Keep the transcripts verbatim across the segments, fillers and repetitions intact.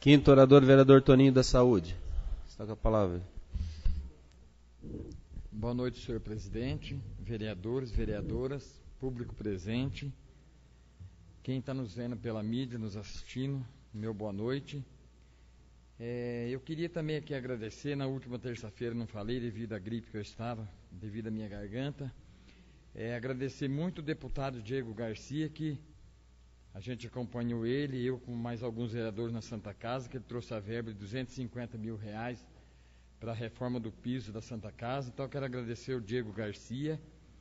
Quinto orador, vereador Toninho da Saúde. Está com a palavra. Boa noite, senhor presidente, vereadores, vereadoras, público presente, quem está nos vendo pela mídia, nos assistindo, meu boa noite. É, eu queria também aqui agradecer, na última terça-feira não falei devido à gripe que eu estava, devido à minha garganta, é, agradecer muito o deputado Diego Garcia, que a gente acompanhou ele, eu com mais alguns vereadores na Santa Casa, que ele trouxe a verba de duzentos e cinquenta mil reais para a reforma do piso da Santa Casa. Então eu quero agradecer o Diego Garcia.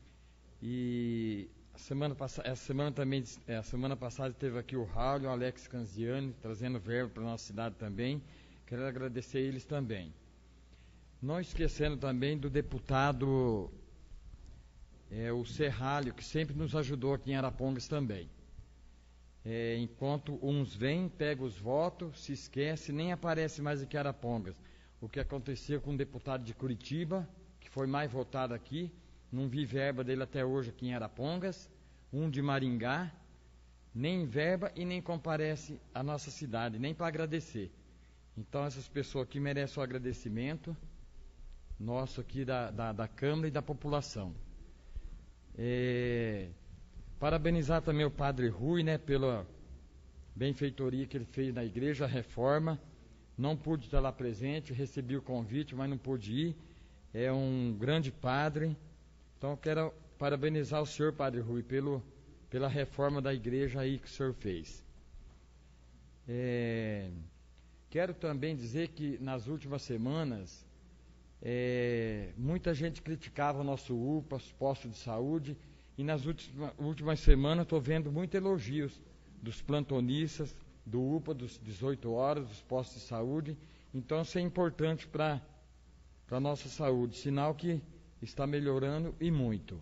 E a semana passada, essa semana também, é, a semana passada esteve aqui o Raul, o Alex Canziani, trazendo verba para a nossa cidade também. Quero agradecer eles também. Não esquecendo também do deputado é, o Serralho, que sempre nos ajudou aqui em Arapongas também. É, enquanto uns vêm, pegam os votos, se esquece, nem aparece mais aqui em Arapongas. O que aconteceu com um deputado de Curitiba, que foi mais votado aqui, não vi verba dele até hoje aqui em Arapongas, um de Maringá, nem verba e nem comparece à nossa cidade, nem para agradecer. Então essas pessoas aqui merecem o agradecimento nosso aqui da, da, da Câmara e da população. É... Parabenizar também o Padre Rui, né, pela benfeitoria que ele fez na igreja, a reforma. Não pude estar lá presente, recebi o convite, mas não pude ir. É um grande padre. Então eu quero parabenizar o senhor, Padre Rui, pelo, pela reforma da igreja aí que o senhor fez. É, quero também dizer que nas últimas semanas, é, muita gente criticava o nosso U P A, os postos de saúde. E nas últimas, últimas semanas estou vendo muitos elogios dos plantonistas, do U P A, dos dezoito horas, dos postos de saúde. Então isso é importante para a nossa saúde, sinal que está melhorando e muito.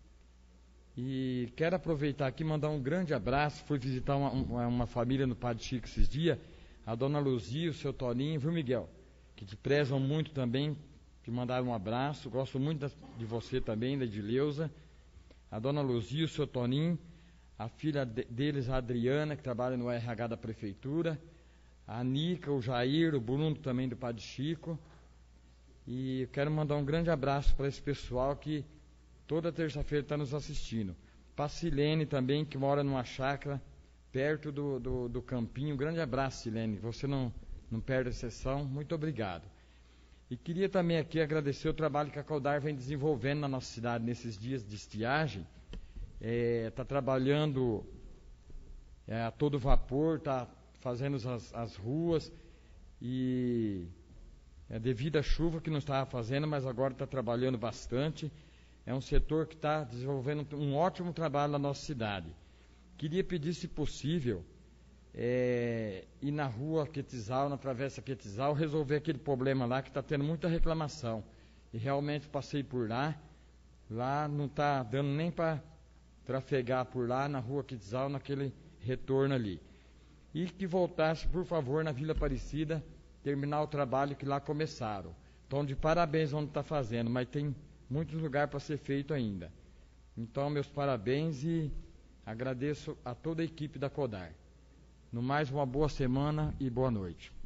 E quero aproveitar aqui e mandar um grande abraço. Fui visitar uma, uma, uma família no Padre Chico esses dias, a dona Luzia, o seu Toninho, viu, Miguel? Que te prezam muito também, que mandaram um abraço. Gosto muito da, de você também, da Edileuza. A dona Luzia, o seu Toninho, a filha de, deles, a Adriana, que trabalha no R H da Prefeitura, a Nica, o Jair, o Bruno também do Padre Chico. E eu quero mandar um grande abraço para esse pessoal que toda terça-feira está nos assistindo. Para a Silene também, que mora numa chácara perto do, do, do Campinho. Um grande abraço, Silene. Você não, não perde a sessão. Muito obrigado. E queria também aqui agradecer o trabalho que a Codar vem desenvolvendo na nossa cidade nesses dias de estiagem. Está é, trabalhando é, a todo vapor, está fazendo as, as ruas e é, devido à chuva que não estava fazendo, mas agora está trabalhando bastante. É um setor que está desenvolvendo um ótimo trabalho na nossa cidade. Queria pedir, se possível, É, ir na rua Quetizal, na travessa Quetizal, resolver aquele problema lá que está tendo muita reclamação. E realmente passei por lá, lá não está dando nem para trafegar por lá na rua Quetizal, naquele retorno ali. E que voltasse, por favor, na Vila Aparecida, terminar o trabalho que lá começaram. Então, de parabéns onde está fazendo, mas tem muitos lugares para ser feito ainda. Então, meus parabéns e agradeço a toda a equipe da Codar. No mais, uma boa semana e boa noite.